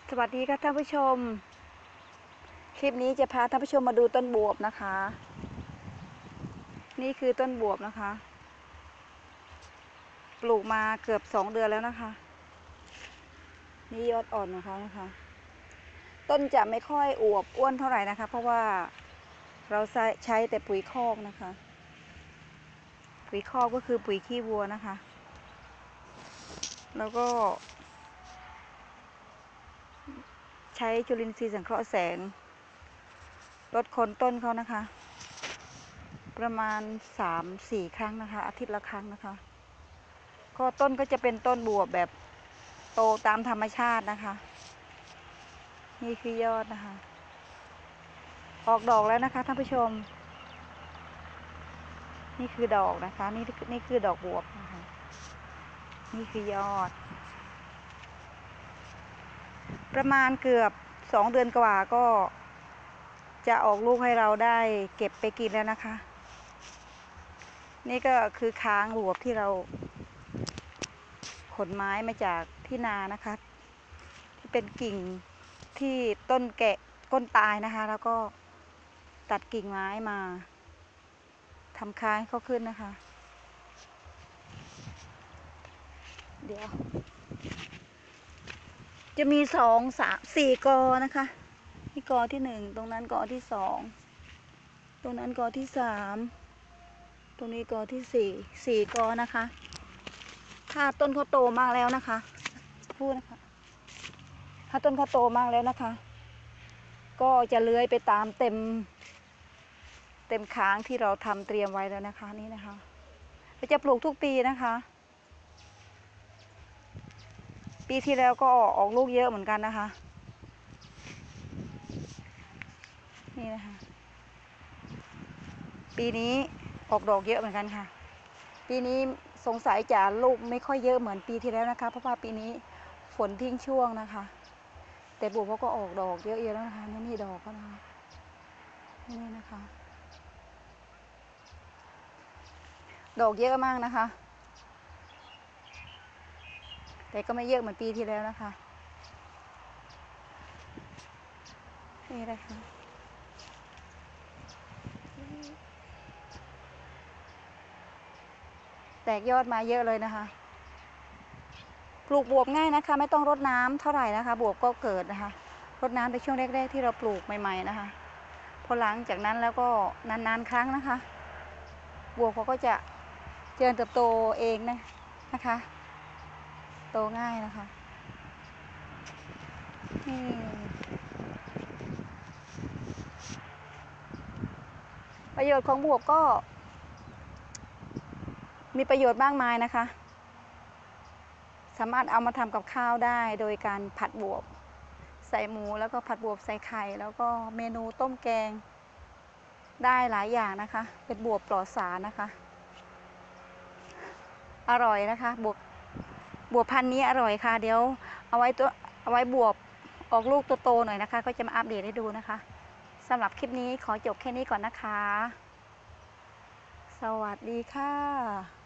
สวัสดีค่ะท่านผู้ชมคลิปนี้จะพาท่านผู้ชมมาดูต้นบวบนะคะนี่คือต้นบวบนะคะปลูกมาเกือบ2 เดือนแล้วนะคะนี่ยอดอ่อนของเขานะคะต้นจะไม่ค่อยอวบอ้วนเท่าไหร่นะคะเพราะว่าเราใช้แต่ปุ๋ยคอกนะคะปุ๋ยคอกก็คือปุ๋ยขี้วัวนะคะแล้วก็ใช้จุลินทรีย์สังเคราะห์แสงลดโคนต้นเขานะคะประมาณ3-4 ครั้งนะคะอาทิตย์ละครั้งนะคะก็ต้นก็จะเป็นต้นบวบแบบโตตามธรรมชาตินะคะนี่คือยอดนะคะออกดอกแล้วนะคะท่านผู้ชมนี่คือดอกนะคะนี่คือดอกบวบนะคะนี่คือยอดประมาณเกือบ2 เดือนกว่าก็จะออกลูกให้เราได้เก็บไปกินแล้วนะคะนี่ก็คือค้างบวบที่เราขนไม้มาจากที่นานะคะที่เป็นกิ่งที่ต้นแกะก้นตายนะคะแล้วก็ตัดกิ่งไม้มาทำค้างเขาขึ้นนะคะเดี๋ยวจะมี2-3-4 กอนะคะนี่กอที่1ตรงนั้นกอที่2ตรงนั้นกอที่3ตรงนี้กอที่4 กอนะคะถ้าต้นเขาโตมากแล้วนะคะพูดนะคะถ้าต้นเขาโตมากแล้วนะคะก็จะเลื้อยไปตามเต็มค้างที่เราทำเตรียมไว้แล้วนะคะนี่นะคะเราจะปลูกทุกปีนะคะปีที่แล้วก็ออกลูกเยอะเหมือนกันนะคะนี่นะคะปีนี้ออกดอกเยอะเหมือนกันค่ะปีนี้สงสัยจะลูกไม่ค่อยเยอะเหมือนปีที่แล้วนะคะเพราะว่าปีนี้ฝนทิ้งช่วงนะคะแต่บวบเขาก็ออกดอกเยอะๆแล้วนะคะนี่ดอกก็นะคะนี่นะคะดอกเยอะมากนะคะแต่ก็ไม่เยอะเหมือนปีที่แล้วนะคะนี่นะคะแตกยอดมาเยอะเลยนะคะปลูกบวบง่ายนะคะไม่ต้องรดน้ำเท่าไหร่นะคะบวบก็เกิดนะคะรดน้ำในช่วงแรกๆที่เราปลูกใหม่ๆนะคะพอหลังจากนั้นแล้วก็นานๆครั้งนะคะบวบเขาก็จะเจริญเติบโตเองนะคะโตง่ายนะคะประโยชน์ของบวบก็มีประโยชน์มากมายนะคะสามารถเอามาทำกับข้าวได้โดยการผัดบวบใส่หมูแล้วก็ผัดบวบใส่ไข่แล้วก็เมนูต้มแกงได้หลายอย่างนะคะเป็นบวบปลอดสารนะคะอร่อยนะคะบวบพันธุ์นี้อร่อยค่ะเดี๋ยวเอาไว้บวบออกลูกโตๆหน่อยนะคะก็จะมาอัปเดตให้ดูนะคะสำหรับคลิปนี้ขอจบแค่นี้ก่อนนะคะสวัสดีค่ะ